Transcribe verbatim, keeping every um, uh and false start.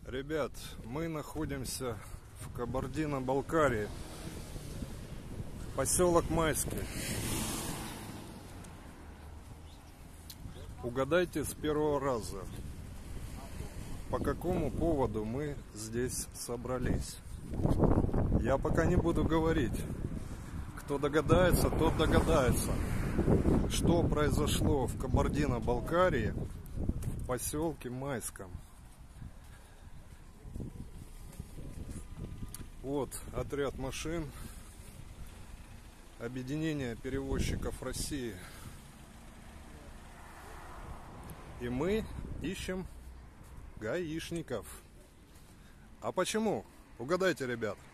Ребят, мы находимся в Кабардино-Балкарии, поселок Майский. Угадайте с первого раза, по какому поводу мы здесь собрались. Я пока не буду говорить. Кто догадается, тот догадается, что произошло в Кабардино-Балкарии, в поселке Майском. Вот отряд машин Объединения перевозчиков России. И мы ищем гаишников. А почему? Угадайте, ребят.